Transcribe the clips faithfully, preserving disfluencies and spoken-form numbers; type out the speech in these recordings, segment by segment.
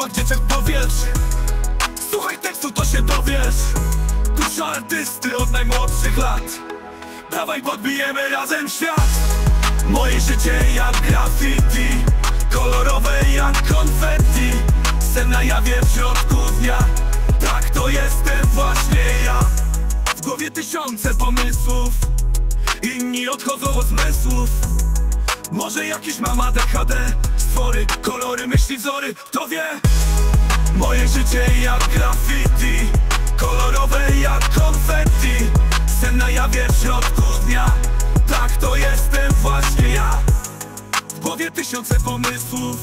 Chyba gdzie czek powierz. Słuchaj tekstu, to się dowiesz. Dusza artysty od najmłodszych lat. Dawaj, podbijemy razem świat. Moje życie jak graffiti, kolorowe jak konfetti. Sen na jawie w środku dnia. Tak, to jestem właśnie ja. W głowie tysiące pomysłów, inni odchodzą od zmysłów. Może jakiś mam A D H D. Stwory, kolory, myśli, wzory, kto wie? Moje życie jak graffiti, kolorowe jak konfetti. Sen na jawie w środku dnia. Tak, to jestem właśnie ja. W głowie tysiące pomysłów,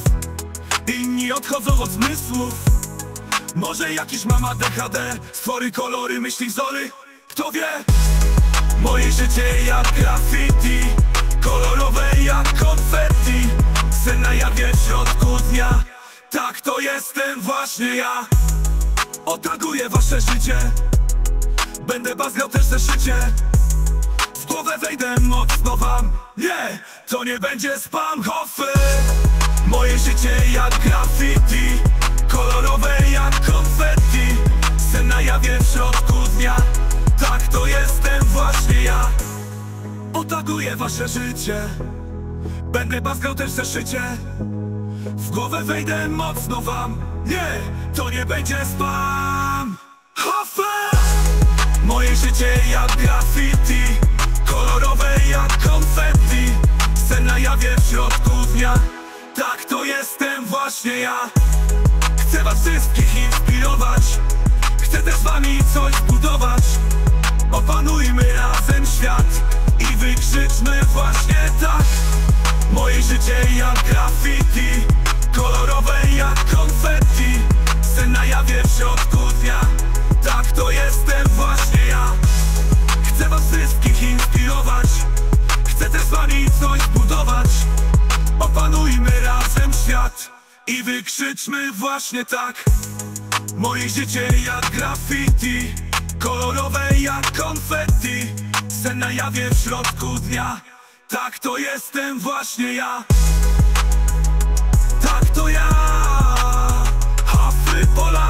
inni odchodzą od zmysłów. Może jakiś mam A D H D. Stwory, kolory, myśli, wzory, kto wie? Moje życie jak graffiti, kolorowe jak konfetti. Sen na jawie w środku dnia. Tak, to jestem właśnie ja. Otaguję wasze życie. Będę bazgrał też zeszycie. W głowę wejdę mocno wam. Nie, to nie będzie spam hoffy. Moje życie jak graffiti, kolorowe jak konfetti. Sen na jawie w środku dnia. Tak, to jestem właśnie ja. Otaguję wasze życie. Będę bazgrał też zeszycie. W głowę wejdę mocno wam. Nie, to nie będzie spam hoffy. Moje życie jak graffiti, kolorowe jak konfetti. Sen na jawie w środku dnia. Tak, to jestem właśnie ja. Chcę was wszystkich inspirować. Chcę też z wami coś budować. Opanujmy razem świat i wykrzyczmy właśnie tak. Moje życie jak graffiti, kolorowe jak konfetti. Sen na jawie w środku dnia. Tak, to jestem właśnie ja. Chcę was wszystkich inspirować. Chcę też z wami coś budować. Opanujmy razem świat i wykrzyczmy właśnie tak. Moje życie jak graffiti, kolorowe jak konfetti. Sen na jawie w środku dnia. Tak, to jestem właśnie ja. Tak, to ja. Hoffy Polak.